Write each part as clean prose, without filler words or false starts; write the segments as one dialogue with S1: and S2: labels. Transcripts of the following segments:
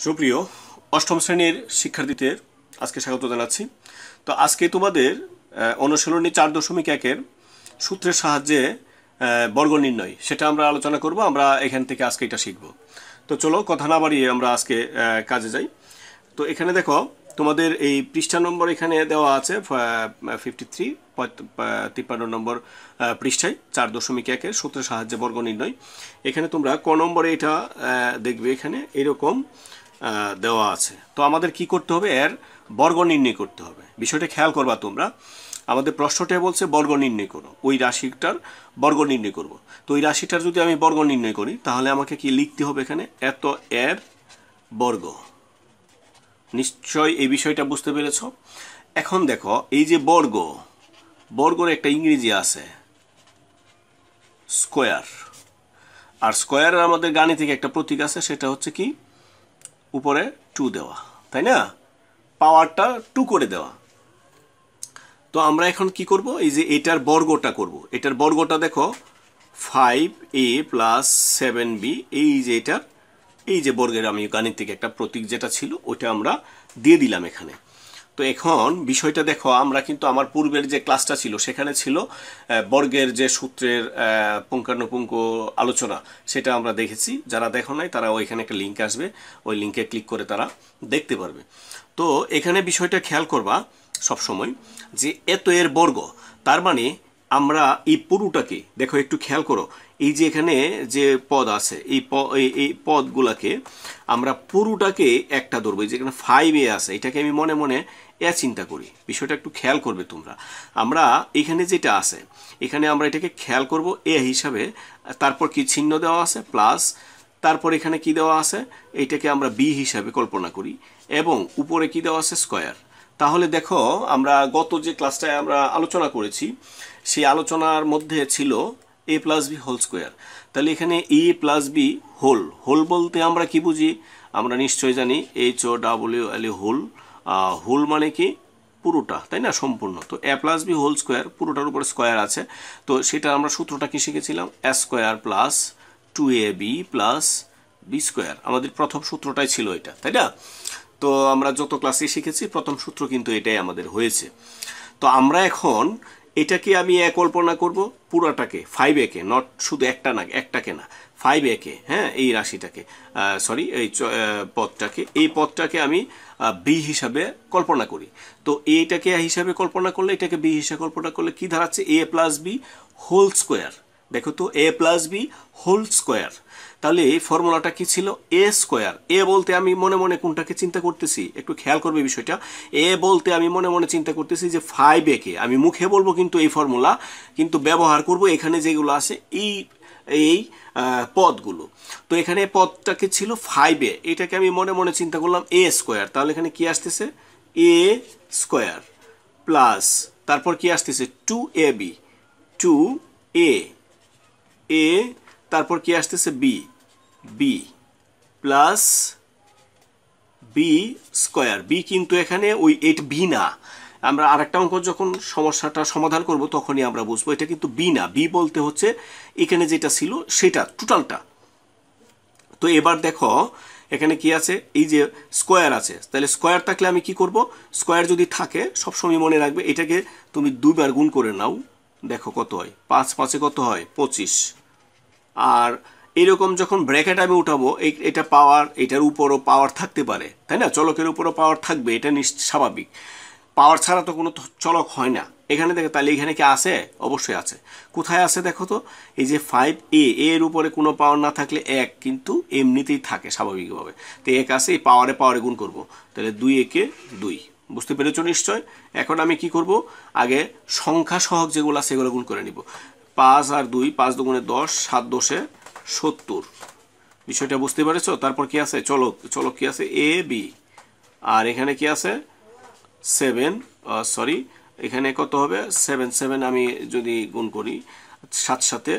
S1: সুপ্রিয় অষ্টম শ্রেণীর শিক্ষার্থীদের আজকে স্বাগত জানাচ্ছি। তো আজকে তোমাদের অনুশীলনী 4.1 সূত্রের সাহায্যে বর্গ নির্ণয় সেটা আমরা আলোচনা করব। আমরা এখান থেকে আজকে এটা শিখব। তো চলো কথা না বাড়িয়ে আমরা আজকে কাজে যাই। তো এখানে দেখো তোমাদের এই পৃষ্ঠা নম্বর এখানে দেওয়া আছে 53 নম্বর পৃষ্ঠায় 4.1 সূত্রের সাহায্যে বর্গ নির্ণয়। এখানে তোমরা ক নম্বরে এটা দেখবে, এখানে এরকম দেওয়া আছে। তো আমাদের কি করতে হবে, এর বর্গ নির্ণয় করতে হবে। বিষয়টা খেয়াল করবা তোমরা। আমাদের প্রশ্নটা বলছে বর্গ নির্ণয় করো, ওই রাশিটার বর্গ নির্ণয় করব। তো ওই রাশিটার যদি আমি বর্গ নির্ণয় করি তাহলে আমাকে কি লিখতে হবে, এখানে এত এর বর্গ। নিশ্চয় এই বিষয়টা বুঝতে পেরেছ। এখন দেখো এই যে বর্গ, বর্গের একটা ইংরেজি আছে স্কোয়ার। আর স্কোয়ারের আমাদের গাণিতিক একটা প্রতীক আছে, সেটা হচ্ছে কি উপরে 2 দেওয়া, তাই না? পাওয়ারটা 2 করে দেওয়া। তো আমরা এখন কি করব, এই যে এটার বর্গটা করব। এটার বর্গটা দেখো 5a + 7b, এই যে এটার এই যে বর্গের আমি গাণিতিক একটা প্রতীক যেটা ছিল ওটা আমরা দিয়ে দিলাম এখানে। তো এখন বিষয়টা দেখো, আমরা কিন্তু আমার পূর্বের যে ক্লাসটা ছিল সেখানে ছিল বর্গের যে সূত্রের পুঙ্খানুপুঙ্খ আলোচনা, সেটা আমরা দেখেছি। যারা দেখো নাই তারা ওইখানে একটা লিঙ্ক আসবে, ওই লিঙ্কে ক্লিক করে তারা দেখতে পারবে। তো এখানে বিষয়টা খেয়াল করবা সবসময় যে এত এর বর্গ, তার মানে আমরা এই পুরোটাকে দেখো, একটু খেয়াল করো, এই যে এখানে যে পদ আছে এই পদগুলাকে আমরা পুরোটাকে একটা ধরবো। যেখানে 5a আছে এটাকে আমি মনে মনে চিন্তা করি। বিষয়টা একটু খেয়াল করবে তোমরা। আমরা এখানে যেটা আছে এখানে আমরা এটাকে খেয়াল করব এ হিসাবে। তারপর কি চিহ্ন দেওয়া আছে প্লাস, তারপর এখানে কি দেওয়া আছে এইটাকে আমরা বি হিসাবে কল্পনা করি, এবং উপরে কি দেওয়া আছে স্কয়ার। তাহলে দেখো আমরা গত যে ক্লাসটায় আমরা আলোচনা করেছি সেই আলোচনার মধ্যে ছিল a + b হোল স্কোয়ার। তাহলে এখানে a + b হোল, হোল বলতে আমরা কি বুঝি, আমরা নিশ্চয় জানি HOWL হোল। হোল মানে কি পুরোটা, তাই না, সম্পূর্ণ। তো a + b হোল স্কোয়ার, পুরোটার উপরে স্কোয়ার আছে। তো সেটা আমরা সূত্রটা কি শিখেছিলাম, a square + 2ab + b square. আমাদের প্রথম সূত্রটাই ছিল এটা, তাই না? তো আমরা যত ক্লাসে শিখেছি প্রথম সূত্র কিন্তু এটাই আমাদের হয়েছে। তো আমরা এখন এটাকে আমি কল্পনা করব পুরাটাকে 5a কে, নট শুধু একটাকে না 5a কে, হ্যাঁ, এই রাশিটাকে সরি এই পদটাকে, এই পদটাকে আমি বি হিসাবে কল্পনা করি। তো এইটাকে হিসাবে কল্পনা করলে, এটাকে বি হিসাবে কল্পনা করলে কি দাঁড়াচ্ছে, a + b হোল স্কোয়ার। দেখো তো a + b হোল স্কোয়ার। তাহলে এই ফর্মুলাটা কি ছিল, এ স্কোয়ার। এ বলতে আমি মনে মনে কোনটাকে চিন্তা করতেছি, একটু খেয়াল করবে বিষয়টা। এ বলতে আমি মনে মনে চিন্তা করতেছি যে 5a কে। আমি মুখে বলবো কিন্তু এই ফর্মুলা, কিন্তু ব্যবহার করব এখানে যেগুলো আছে এই পদগুলো। তো এখানে পদটাকে ছিল 5a, এটাকে আমি মনে মনে চিন্তা করলাম a স্কোয়ার। তাহলে এখানে কি আসতেছে, a স্কোয়ার প্লাস, তারপর কি আসতেছে 2ab, 2a, তারপর কি আসতেছে B plus B square. B কিন্তু এখানে ওই এটা বি না। আমরা আরেকটা অঙ্ক যখন সমস্যাটা সমাধান করব তখনই আমরা বুঝবো এটা কিন্তু বি না। বি বলতে হচ্ছে এখানে যেটা ছিল সেটা টোটালটা। তো এবার দেখো এখানে কি আছে, এই যে স্কোয়ার আছে। তাহলে স্কোয়ার থাকলে আমি কি করব, স্কোয়ার যদি থাকে সবসময় মনে রাখবে এটাকে তুমি 2 বার গুণ করে নাও। দেখো কত হয়, 5 5 কত হয় 25। আর এরকম যখন ব্র্যাকেট আমি উঠাবো, এটা পাওয়ার, এটার উপরও পাওয়ার থাকতে পারে, তাই না? চলকের উপরও পাওয়ার থাকবে, এটা স্বাভাবিক। পাওয়ার ছাড়া তো কোনো চলক হয় না এখানে। দেখো তাহলে এখানে কি আছে, অবশ্যই আছে। কোথায় আছে দেখো তো, এই যে 5a, এর উপরে কোনো পাওয়ার না থাকলে 1 কিন্তু এমনিতেই থাকে স্বাভাবিকভাবে। তো 1 আছে, এই পাওয়ারে গুণ করব। তাহলে 2 × 2, বুঝতে পেরেছো নিশ্চয়। এখন আমি কি করব, আগে সংখ্যা সহগ যেগুলো আছে সেগুলো গুণ করে নিব। 5 আর 2, 5 × 2 = 10, 7 × 10 = 70। বিষয়টা বুঝতে পেরেছো। তারপর কি আছে, চলক কি আছে, a b। আর এখানে কি আছে 7, সরি এখানে কত হবে 7 7, আমি যদি গুণ করি 7 7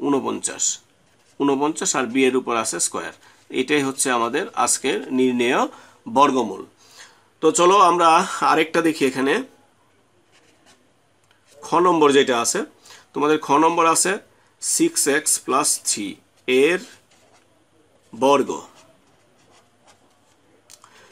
S1: 49, আর b এর উপর আছে স্কোয়ার। এটাই হচ্ছে আমাদের আজকের নির্ণেয় বর্গমূল। তো চলো আমরা আরেকটা দেখি। এখানে খ নম্বর যেটা আছে, তোমাদের খ নম্বর আছে 6x + 3 এর বর্গ।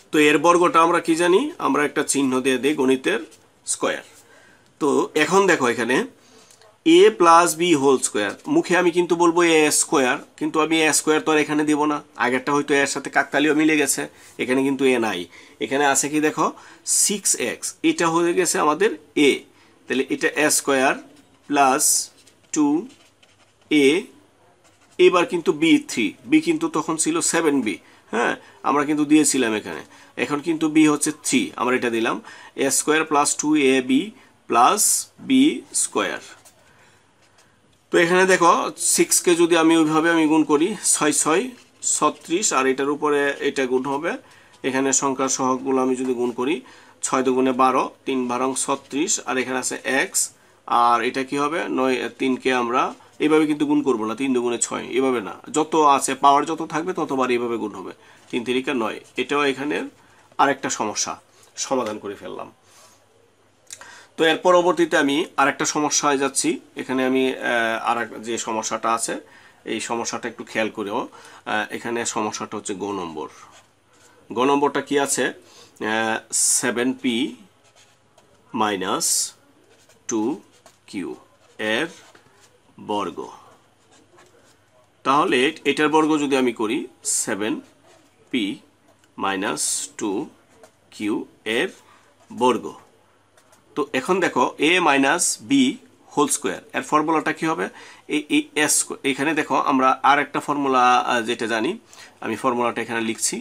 S1: তো এর বর্গটা আমরা কি জানি, আমরা একটা চিহ্ন দিয়ে দিই গণিতের স্কয়ার। তো এখন দেখো এখানে A plus B whole square, মুখে আমি কিন্তু বলবো এ স্কোয়ার, কিন্তু আমি এ স্কোয়ার তো আর এখানে দিব না, আগেরটা হয়তো এর সাথে কাকতালীয় মিলে গেছে, এখানে কিন্তু এ নাই, এখানে আছে কি দেখো 6x, এটা হয়ে গেছে আমাদের এ, তাহলে এটা এ স্কোয়ার প্লাস 2a, এবার কিন্তু বি 3, বি কিন্তু তখন ছিল 7b, হ্যাঁ আমরা কিন্তু দিয়েছিলাম এখানে, এখন কিন্তু বি হচ্ছে 3, আমরা এটা দিলাম A square plus 2ab plus B square. তো এখানে দেখো 6কে যদি আমি ওইভাবে আমি গুণ করি 6 6 36, আর এটার উপরে এটা গুণ হবে, এখানে সংখ্যার সহগগুলো আমি যদি গুণ করি 6 দুগুণে 12, 3 12 36, আর এখানে আছে x, আর এটা কি হবে 9, 3কে আমরা এইভাবে কিন্তু গুণ করবো না, 3 দুগুণে 6, এভাবে না, যত আছে পাওয়ার যত থাকবে ততবার এইভাবে গুণ হবে, 3 3 9। এটাও এখানের আরেকটা সমস্যা সমাধান করে ফেললাম। তো এর পরবর্তীতে আমি আরেকটা সমস্যায় যাচ্ছি, এখানে আমি আরেক যে সমস্যাটা আছে এই সমস্যাটা একটু খেয়াল করেও, এখানে সমস্যাটা হচ্ছে গ নম্বর। গ নম্বরটা কি আছে, 7p মাইনাস 2q এর বর্গ। তাহলে এটার বর্গ যদি আমি করি 7p মাইনাস 2q এর বর্গ। তো এখন দেখো a minus b whole square, এর ফর্মুলাটা কি হবে, এই এস, এখানে দেখো আমরা আর একটা ফর্মুলা যেটা জানি, আমি ফর্মুলাটা এখানে লিখছি,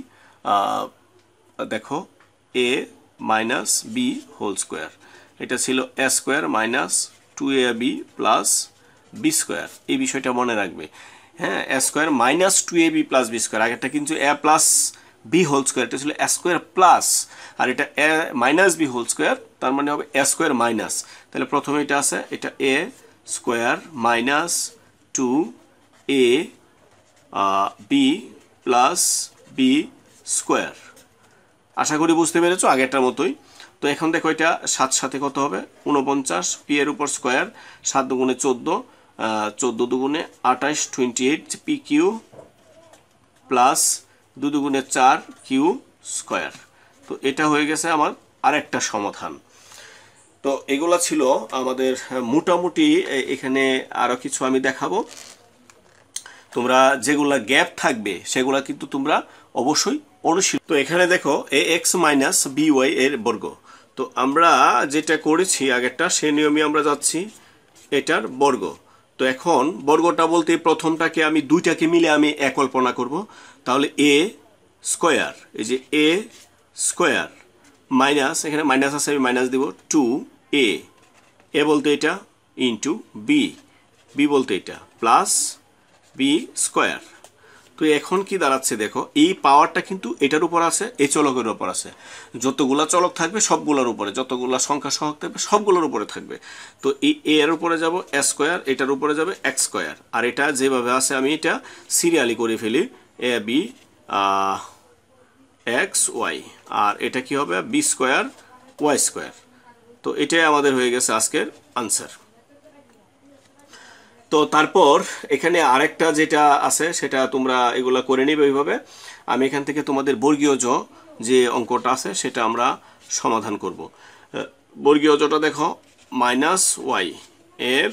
S1: দেখো a minus b whole square, এটা ছিল a square minus 2ab plus B square, এই বিষয়টা মনে রাখবে, হ্যাঁ a square minus 2ab plus B square, আগেরটা কিন্তু a plus B whole square, এটা ছিল এ স্কোয়ার প্লাস, আর এটা a minus b whole square, তার মানে হবে এ স্কোয়ার মাইনাস, তাহলে প্রথমে এটা আছে, এটা a square minus 2a b plus B square. আশা করি বুঝতে পেরেছো, আগেরটার মতোই। তো এখন দেখো এটা 7 সাথে কত হবে 49, পি এর উপর স্কোয়ার, 7 দুগুণে 14, 14 দুগুণে 28 28 পি কিউ প্লাস 2 দুগুণে 4 কিউ স্কোয়ার। তো এটা হয়ে গেছে আমার আরেকটা সমাধান। তো এগুলা ছিল আমাদের মোটামুটি, এখানে আরো কিছু আমি দেখাবো, তোমরা যেগুলা গ্যাপ থাকবে সেগুলা কিন্তু তোমরা অবশ্যই অনুশীলন। তো এখানে দেখো a x minus b y এর বর্গ, তো আমরা যেটা করেছি আগেরটা সে নিয়মে আমরা যাচ্ছি এটার বর্গ। তো এখন বর্গটা বলতে প্রথমটাকে আমি দুইটাকে মিলে আমি এক কল্পনা করব, তাহলে এ স্কোয়ার, এই যে এ স্কোয়ার মাইনাস, এখানে মাইনাস আছে আমি মাইনাস দিব 2a, এ বলতে এটা ইন্টু বি, বি বলতে এটা প্লাস বি স্কোয়ার। তো এখন কি দাঁড়াচ্ছে দেখো, এই পাওয়ারটা কিন্তু এটার উপর আছে, এই চলকের উপর আছে, যতগুলা চলক থাকবে সবগুলোর উপরে, যতগুলা সংখ্যা সহগ থাকবে সবগুলোর উপরে থাকবে। তো এই এর উপরে যাব এ স্কোয়ার, এটার উপরে যাবে এক্স স্কোয়ার, আর এটা যেভাবে আছে আমি এটা সিরিয়ালি করে ফেলি, এ বি এক্স ওয়াই, আর এটা কি হবে বি স্কোয়ার ওয়াই স্কোয়ার। তো এটাই আমাদের হয়ে গেছে আজকের আনসার। তো তারপর এখানে আরেকটা যেটা আছে সেটা তোমরা এগুলা করে নিবে এইভাবে, আমি এখান থেকে তোমাদের বর্গীয় জ যে অঙ্কটা আছে সেটা আমরা সমাধান করব। বর্গীয় জটা দেখো মাইনাস ওয়াই এর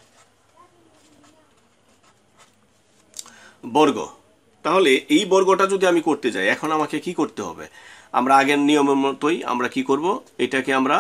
S1: বর্গ। তাহলে এই বর্গটা যদি আমি করতে যাই, এখন আমাকে কি করতে হবে, আমরা আগের নিয়মের মতোই আমরা কি করব, এটাকে আমরা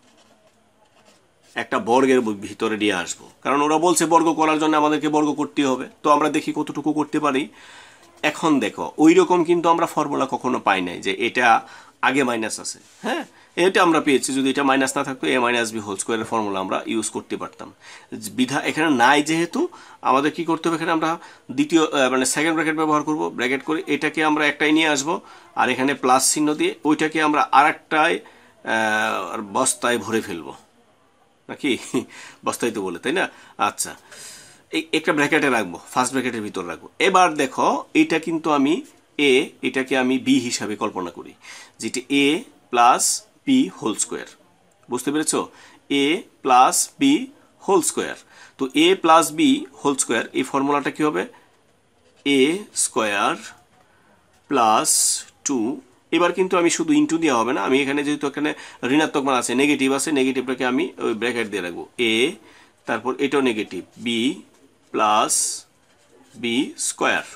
S1: একটা বর্গের ভিতরে নিয়ে আসবো, কারণ ওরা বলছে বর্গ করার জন্য আমাদেরকে বর্গ করতে হবে, তো আমরা দেখি কতটুকু করতে পারি। এখন দেখো ওই রকম কিন্তু আমরা ফর্মুলা কখনো পাই নাই যে এটা আগে মাইনাস আছে, হ্যাঁ এটা আমরা পেয়েছি, যদি এটা মাইনাস না থাকতো এ মাইনাস বি হোল স্কোয়ারের ফর্মুলা আমরা ইউজ করতে পারতাম, বিধা এখানে নাই যেহেতু আমাদের কি করতে হবে, এখানে আমরা দ্বিতীয় মানে সেকেন্ড ব্র্যাকেট ব্যবহার করব, ব্র্যাকেট করে এটাকে আমরা একটাই নিয়ে আসবো, আর এখানে প্লাস চিহ্ন দিয়ে ওইটাকে আমরা আরেকটায় বস্তায় ভরে ফেলবো, নাকি বস্তায় তো বলে, তাই না? আচ্ছা, এই একটা ব্র্যাকেটে রাখবো, ফার্স্ট ব্র্যাকেটের ভিতর রাখবো। এবার দেখো এটা কিন্তু আমি এ, এটাকে আমি বি হিসাবে কল্পনা করি, যেটি a plus B whole square, বুঝতে পেরেছো, a plus B whole square. তো a plus B whole square এই ফর্মুলাটা কি হবে, এ স্কোয়ার প্লাস 2 এবার কিন্তু আমি শুধু ইনটু দেওয়া হবে না, আমি এখানে যেহেতু এখানে ঋণাত্মক মান আছে, নেগেটিভ আছে, নেগেটিভটাকে আমি ওই ব্র্যাকেট দিয়ে রাখবো এ, তারপর এটাও negative b plus B square.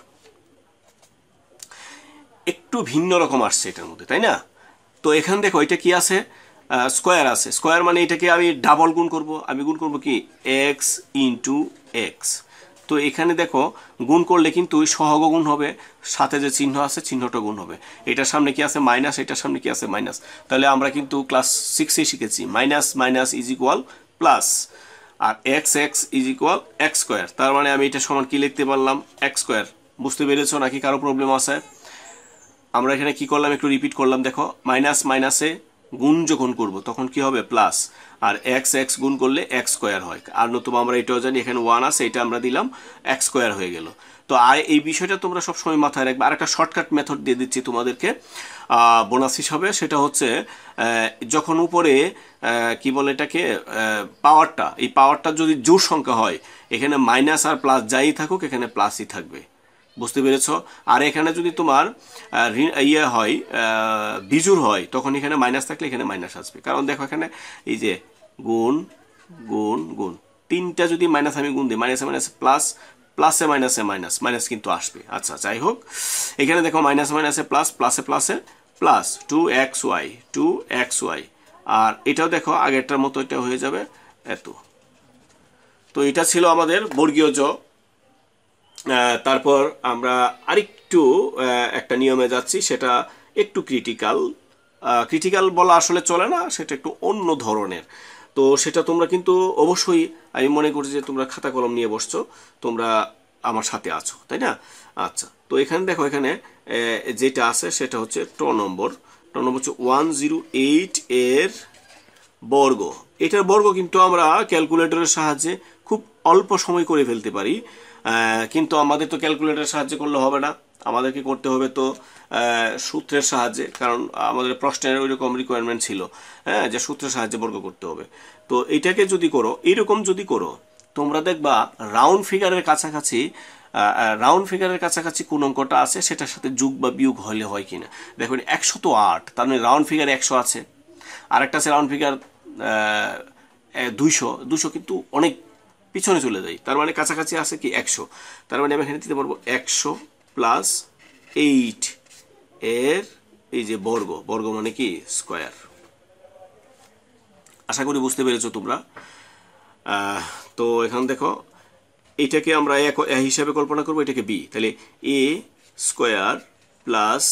S1: একটু ভিন্ন রকম আসছে এটার মধ্যে, তাই না? তো এখানে দেখো এটা কি আছে, স্কোয়ার আছে। স্কোয়ার মানে এটাকে আমি ডাবল গুণ করব, আমি গুণ করব কি এক্স ইন্টু এক্স। তো এখানে দেখো গুণ করলে কিন্তু সহগ গুণ হবে, সাথে যে চিহ্ন আছে চিহ্নটা গুণ হবে। এটার সামনে কি আছে মাইনাস, এটার সামনে কি আছে মাইনাস। তাহলে আমরা কিন্তু ক্লাস 6-এ শিখেছি minus minus is equal plus, আর x x is equal x square. তার মানে আমি এটা সমান কি লিখতে পারলাম, এক্স স্কোয়ার। বুঝতে পেরেছো নাকি কারো প্রবলেম আছে? আমরা এখানে কি করলাম একটু রিপিট করলাম, দেখো মাইনাস মাইনাসে গুণ যখন করব তখন কি হবে প্লাস, আর এক্স এক্স গুণ করলে এক্স স্কোয়ার হয়। আর নতুবা আমরা এটাও জানি এখানে 1 আছে, এটা আমরা দিলাম এক্স স্কোয়ার হয়ে গেল। তো আর এই বিষয়টা তোমরা সবসময় মাথায় রাখবে। আর একটা শর্টকাট মেথড দিয়ে দিচ্ছি তোমাদেরকে বোনাস হিসাবে, সেটা হচ্ছে যখন উপরে কি বলে এটাকে পাওয়ারটা, এই পাওয়ারটা যদি জোড় সংখ্যা হয় এখানে মাইনাস আর প্লাস যাই থাকুক এখানে প্লাসই থাকবে। বুঝতে পেরেছ? আর এখানে যদি তোমার ইয়ে হয় বিজুড় হয় তখন এখানে মাইনাস থাকলে এখানে মাইনাস আসবে। কারণ দেখো এখানে এই যে গুণ গুণ গুণ, তিনটা যদি মাইনাস আমি গুণ দিই, মাইনাসে মাইনাসে প্লাস, প্লাসে মাইনাসে মাইনাস, মাইনাস কিন্তু আসবে। আচ্ছা যাই হোক, এখানে দেখো মাইনাস মাইনাসে প্লাস, প্লাসে প্লাসে প্লাস 2xy 2xy, আর এটাও দেখো আগেরটার মতো এটা হয়ে যাবে এত। তো এটা ছিল আমাদের বর্গীয় জ। তারপর আমরা আরেকটু একটা নিয়মে যাচ্ছি, সেটা একটু ক্রিটিক্যাল বলা আসলে চলে না, সেটা একটু অন্য ধরনের। তো সেটা তোমরা কিন্তু অবশ্যই, আমি মনে করছি যে তোমরা খাতা কলম নিয়ে বসছো, তোমরা আমার সাথে আছো, তাই না? আচ্ছা, তো এখানে দেখো এখানে যেটা আছে সেটা হচ্ছে ট নম্বর হচ্ছে 108 এর বর্গ। এটার বর্গ কিন্তু আমরা ক্যালকুলেটরের সাহায্যে খুব অল্প সময় করে ফেলতে পারি, কিন্তু আমাদের তো ক্যালকুলেটরের সাহায্যে করলে হবে না, আমাদেরকে করতে হবে তো সূত্রের সাহায্যে, কারণ আমাদের প্রশ্নের ওইরকম রিকোয়ারমেন্ট ছিল, হ্যাঁ, যে সূত্রের সাহায্যে বর্গ করতে হবে। তো এইটাকে যদি করো, এইরকম যদি করো, তোমরা দেখবা রাউন্ড ফিগারের কাছাকাছি কোন অঙ্কটা আছে সেটার সাথে যোগ বা বিয়োগ হলে হয় কিনা। দেখুন 108, তার মানে রাউন্ড ফিগার 100 আছে, আর একটা আছে রাউন্ড ফিগার 200 কিন্তু অনেক পিছনে চলে যায়, তার মানে কাছাকাছি আছে কি 100। তার মানে আমি এখানে দিতে পারবো 100 প্লাস 8 এর এই যে বর্গ মানে কি স্কোয়ার। আশা করি বুঝতে পেরেছো তোমরা। তো এখানে দেখো এটাকে আমরা এ হিসাবে কল্পনা করবো, এটাকে বি, তাহলে a square plus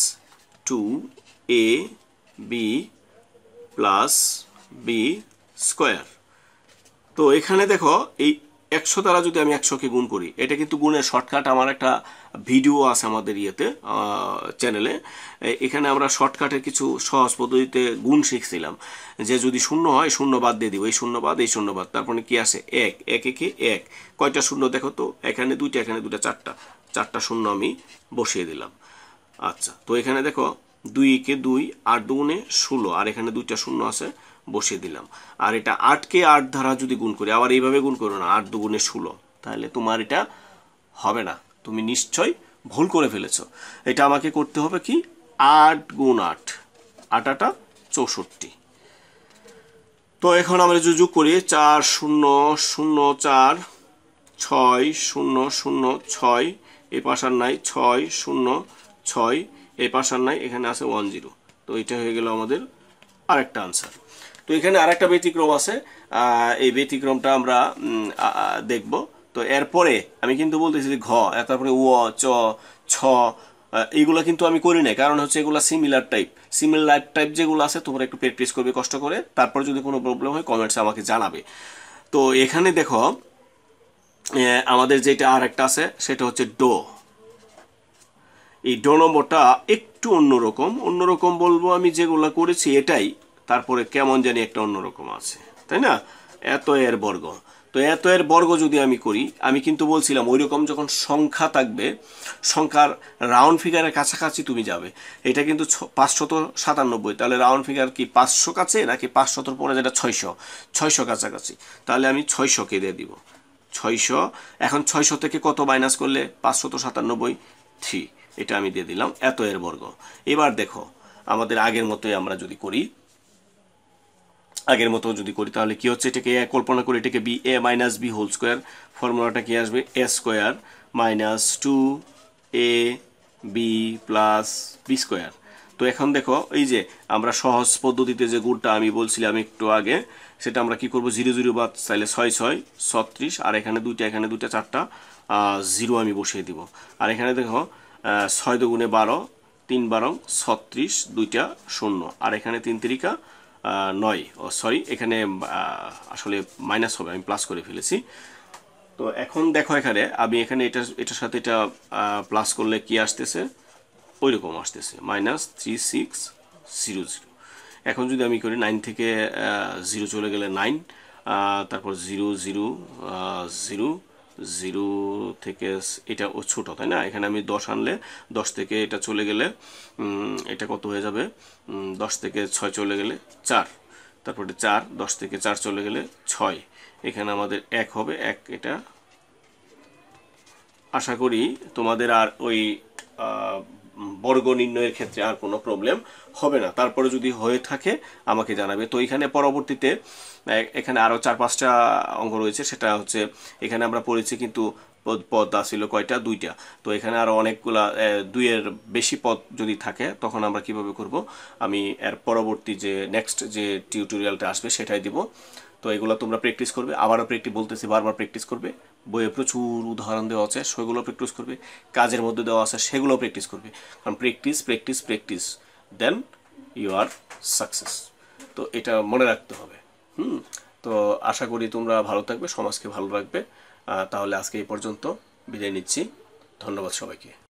S1: 2ab plus B square. তো এখানে দেখো এই 100 দ্বারা যদি আমি 100কে গুণ করি, এটা কিন্তু গুণের শর্টকাট, আমার একটা ভিডিও আছে আমাদের ইয়েতে চ্যানেলে, এখানে আমরা শর্টকাটের কিছু সহজ পদ্ধতিতে গুণ শিখছিলাম, যে যদি শূন্য হয় শূন্য বাদ দিয়ে দিব, এই শূন্য বাদ এই শূন্য বাদ, তারপরে কি আসে 1, 1 একে 1, কয়টা শূন্য দেখো তো, এখানে দুইটা এখানে দুটা, চারটা শূন্য আমি বসিয়ে দিলাম। আচ্ছা, তো এখানে দেখো 2 কে 2, 8 দুগুণে 16, আর এখানে দুইটা শূন্য আছে বসিয়ে দিলাম। আর এটা 8কে 8 দ্বারা যদি গুণ করি, আবার এইভাবে গুণ করো না, 8 দুগুণে 16, তাহলে তোমার এটা হবে না, তুমি নিশ্চয় ভুল করে ফেলেছো। এটা আমাকে করতে হবে কি 8 গুণ 8, 8 64। তো এখন আমরা যদি যোগ করি 4 0 0 4 6 0 0 6, এই পাশার নাই 6 0 6, এই পাশার নাই, এখানে আছে 10। তো এটা হয়ে গেল আমাদের আরেকটা আনসার। তো এখানে আরেকটা ব্যতিক্রম আছে, এই ব্যতিক্রমটা আমরা দেখব। তো এরপরে আমি কিন্তু বলতেছি ঘ, তারপরে ও চ ছ, এইগুলো কিন্তু আমি করি নাই, কারণ হচ্ছে এগুলো সিমিলার টাইপ যেগুলো আছে তোমরা একটু প্র্যাকটিস করবে কষ্ট করে, তারপর যদি কোনো প্রবলেম হয় কমেন্টসে আমাকে জানাবে। তো এখানে দেখো আমাদের যেটা আর একটা আছে সেটা হচ্ছে ডো। এই ডো নম্বরটা একটু অন্যরকম বলবো আমি, যেগুলো করেছি এটাই, তারপরে কেমন জানি একটা অন্যরকম আছে, তাই না? এত এর বর্গ। তো এত এর বর্গ যদি আমি করি, আমি কিন্তু বলছিলাম ওই রকম যখন সংখ্যা থাকবে, সংখ্যার রাউন্ড ফিগারের কাছাকাছি তুমি যাবে। এটা কিন্তু 597, তাহলে রাউন্ড ফিগার কি 500 কাছে নাকি 500 পরে যেটা 600 কাছাকাছি, তাহলে আমি 600কে দিয়ে দিব 600। এখন 600 থেকে কত মাইনাস করলে 597, 3, এটা আমি দিয়ে দিলাম এত এর বর্গ। এবার দেখো আমাদের আগের মতোই আমরা যদি করি, তাহলে কি হচ্ছে, এটাকে কল্পনা করি, এটাকে b a minus b whole square, ফর্মুলাটা কি আসবে, a square minus 2 a b plus B square. তো এখন দেখো এই যে আমরা সহজ পদ্ধতিতে যে গুণটা আমি বলছিলাম একটু আগে, সেটা আমরা কি করব, 0 0 বাদ, তাহলে 6 6 36, আর এখানে দুইটা 4টা 0 আমি বসিয়ে দিব। আর এখানে দেখো 6 দুগুণে 12, 3 12 36, দুইটা 0, আর এখানে 3 3 9, ও সরি এখানে আসলে মাইনাস হবে, আমি প্লাস করে ফেলেছি। তো এখন দেখো এখানে আমি এটার সাথে এটা প্লাস করলে কি আসতেছে, ওই রকম আসতেছে -3600। এখন যদি আমি করি 9 থেকে 0 চলে গেলে 9, তারপর 0 0 0 0 থেকে এটা ও ছোট, তাই না? এখানে আমি 10 আনলে 10 থেকে এটা চলে গেলে এটা কত হয়ে যাবে, 10 থেকে 6 চলে গেলে 4, তারপরে 4, 10 থেকে 4 চলে গেলে 6, এখানে আমাদের 1 হবে, 1 এটা। আশা করি তোমাদের আর ওই বর্গ নির্ণয়ের ক্ষেত্রে আর কোনো প্রবলেম হবে না। তারপরে যদি হয়ে থাকে আমাকে জানাবে। তো এখানে পরবর্তীতে এখানে আরও 4-5টা অঙ্ক রয়েছে, সেটা হচ্ছে এখানে আমরা পড়েছি কিন্তু পদ ছিল কয়টা, 2টা। তো এখানে আরও অনেকগুলা 2-এর বেশি পদ যদি থাকে তখন আমরা কিভাবে করব, আমি এর পরবর্তী যে নেক্সট যে টিউটোরিয়ালটা আসবে সেটাই দিব। তো এগুলো তোমরা প্র্যাকটিস করবে, আবারও বলতেছি বারবার প্র্যাকটিস করবে। বইয়ে প্রচুর উদাহরণ দেওয়া আছে, সেগুলো প্র্যাকটিস করবে। কাজের মধ্যে দেওয়া আছে, সেগুলো প্র্যাকটিস করবে। কারণ practice then you are success. তো এটা মনে রাখতে হবে। তো আশা করি তোমরা ভালো থাকবে, সমাজকে ভালো রাখবে। তাহলে আজকে এই পর্যন্ত বিদায় নিচ্ছি। ধন্যবাদ সবাইকে।